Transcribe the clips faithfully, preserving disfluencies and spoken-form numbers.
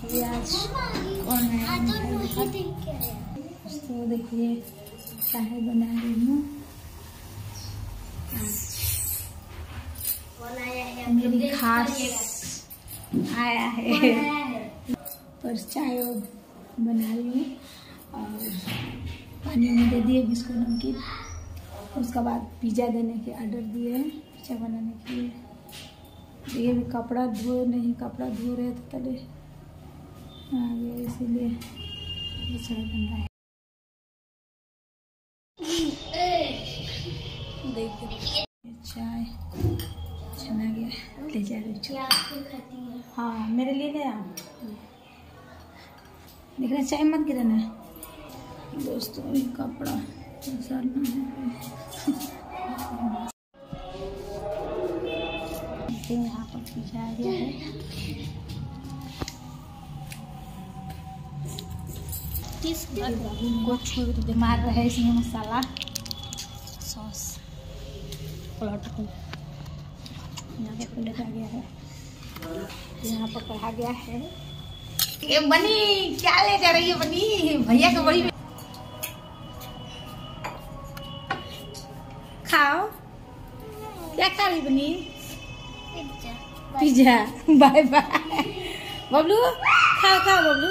अभी आज कौन है तो देखिए चाय बना रही हूँ। मेरी खास आया है पर चाय बना रही हूँ और पानी में दे दिए बिस्कुट नमकीन। उसका बाद पिज़्ज़ा देने के ऑर्डर दिए हैं पिज़्ज़ा बनाने के लिए। ये भी कपड़ा धो नहीं कपड़ा धो रहे थे तले आ गया इसीलिए ये चाय बन रहा है। देखिए चाय छना गया ले जा रही हूँ। हाँ मेरे लिए ले आओ। देख रहे चाय मत गिराना दोस्तों। ये कपड़ा सरना है यहाँ पर पिज़्ज़ा आ गया है। कुछ तो मार रहा है इसमें मसाला सॉस पलट को यहाँ पे प्लेट आ गया है। यहाँ पर कहा गया है ये बनी क्या ले जा रही है बनी भैया को बड़ी खाओ क्या खा रही बनी पिज़्ज़ा बाय बाय बबलू खाओ खाओ बबलू।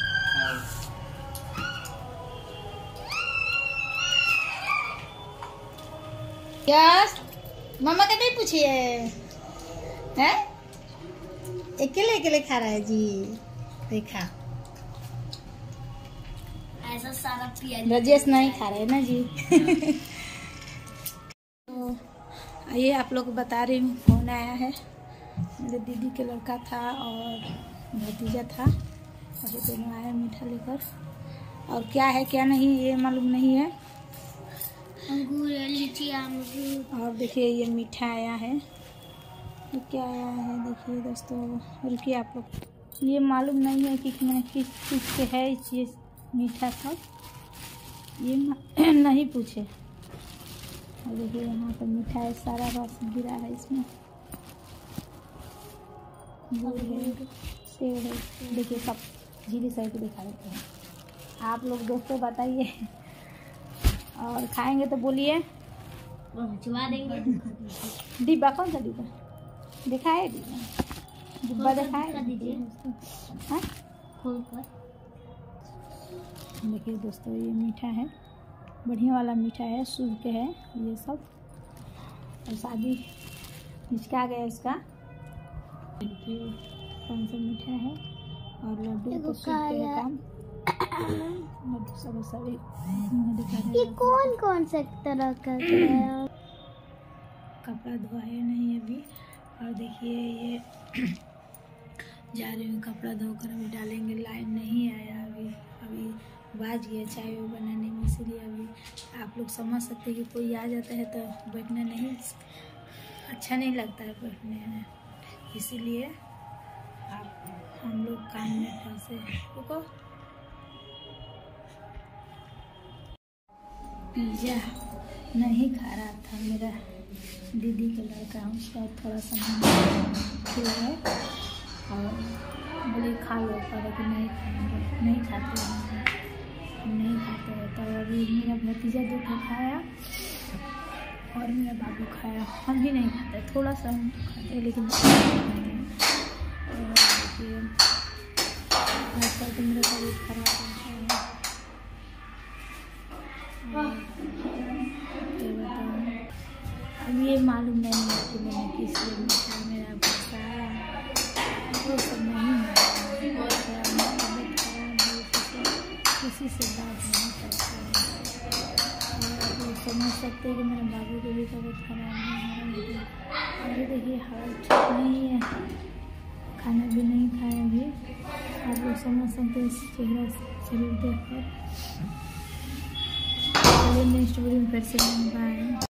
यस मामा का नहीं पूछिए हैं अकेले अकेले खा रहा है जी। देखा ऐसा सारा पिया रजेश नहीं खा रहे ना जी। तो आइए आप लोग को बता रही हूँ कौन आया है। मेरे दीदी के लड़का था और भतीजा था और ये दोनों आया मीठा लेकर। और क्या है क्या नहीं ये मालूम नहीं है। अंगूर लीची अमरूद और देखिए ये मीठा आया है। ये क्या आया है देखिए दोस्तों। रुकिए आप लोग ये मालूम नहीं है कि मैंने किस चीज़ से है ये मीठा सब ये नहीं पूछे। और देखिए यहाँ पर मीठा है सारा रस गिरा है इसमें। गुड़ है सेव है देखिए सब झीली सही को दिखा देते हैं। आप लोग दोस्तों बताइए और खाएंगे तो बोलिए चुवा देंगे। डिब्बा कौन सा डिब्बा दिखाए डिब्बा डिब्बा दिखाए दीजिए हाँ खोल कर। देखिए दोस्तों ये मीठा है बढ़िया वाला मीठा है शुभ के है ये सब। और शादी निचका गया इसका देखिए कौन सा मीठा है। और लड्डू तो शुभ के है काम लड्डू सब सारे दिखा रहे। ये कौन कौन से तरह का है? कपड़ा धोया नहीं अभी। और देखिए ये जा रही हूँ कपड़ा धोकर अभी डालेंगे। लाइन नहीं आया अभी अभी बाज गया चाय बनाने में इसीलिए अभी आप लोग समझ सकते हैं कि कोई आ जाता है तो बैठना नहीं अच्छा नहीं लगता है बैठने में। इसीलिए आप हम लोग काम में फंसे। रुको पिज़्ज़ा नहीं खा रहा था मेरा दीदी का लड़का उसका थोड़ा सामान खिलाए और बोले खा लो पर कि नहीं खाएंगे नहीं खाते हम नहीं खाते हैं। तो अभी मेरा भतीजा दो खा खाया और मेरा बाबू खाया। हम भी नहीं खाते थोड़ा सा हम खाते लेकिन आजकल तो मेरा तबीयत खराब है। अब ये मालूम नहीं है कि मैंने किस लिए मीठा मेरा बताया वो सब नहीं है। किसी से बात नहीं करते और समझ सकते हैं कि मेरे बाबू की भी तबीयत खराब नहीं है। अभी देखिए हालत ठीक नहीं है खाना भी नहीं खाया अभी। आप लोग समझ सकते हैं चेहरा शरीर देख कर। नेक्स्ट वीडियो में फिर से मिल पाएंगे।